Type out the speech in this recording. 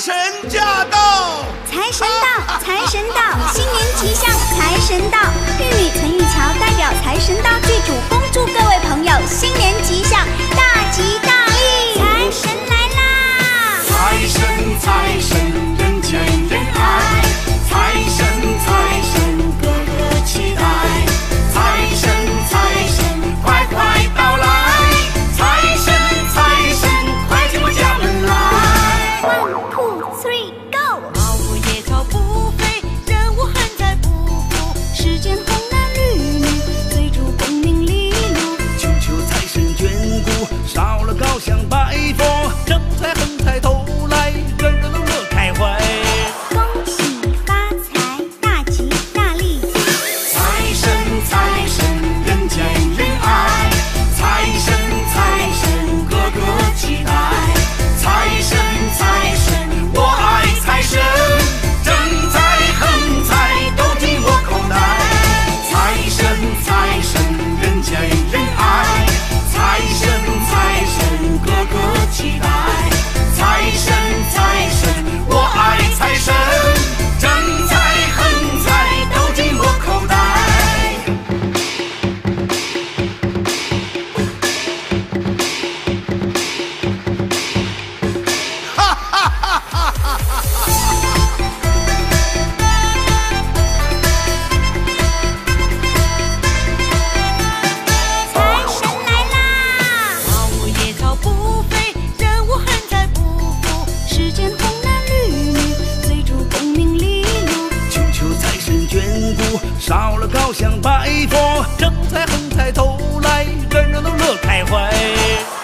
神驾到！ 财神到，财神到，新年吉祥，财神到！玉女陈玉桥代表财神到剧组，恭祝各位朋友新年吉祥，大吉大利！财神来啦！ 财神财神，人见人爱，财神财神，个个期待，财神财神，快快到来，财神财神，快进我家门来。 One two three go！ 老虎野草不肥，人无汉在不服，世间红男绿女，追逐功名利禄。 求求财神眷顾，烧了高香拜佛，正财横财头来，人人都乐开怀。 恭喜发财，大吉大利！ 财神财神，人见人爱，财神财神，个个期待，财神财神，我爱财神，正财横财都进我口袋，财神财神，人见人爱，财神财神，个个期待，财神财神，我爱财神，正财横财都进我口袋。 财神来啦！ 老虎野草不肥，人无汉在不服，世间红男绿女，追逐功名利禄。 求求财神眷顾，烧了高香拜佛，正财横财头来，人人都乐开怀。